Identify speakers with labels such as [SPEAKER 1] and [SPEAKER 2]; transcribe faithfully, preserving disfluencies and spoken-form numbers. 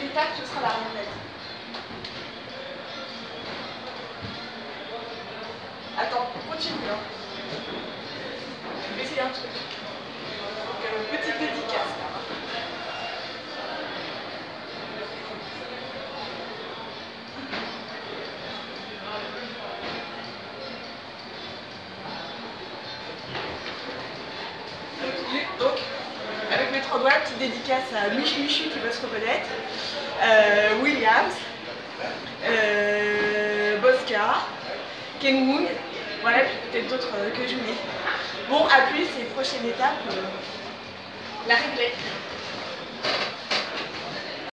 [SPEAKER 1] étape, ce sera la remontée. Attends, continue. Hein. Je vais essayer un truc. Donc, euh, petite dédicace. Là. Donc, avec mes trois doigts, petite dédicace à Michu Michu qui va se reconnaître, euh, Williams, euh, Bosca, Kenwoon, voilà, puis peut-être d'autres euh, que j'oublie. Bon, à plus et prochaine étape, euh, la replay.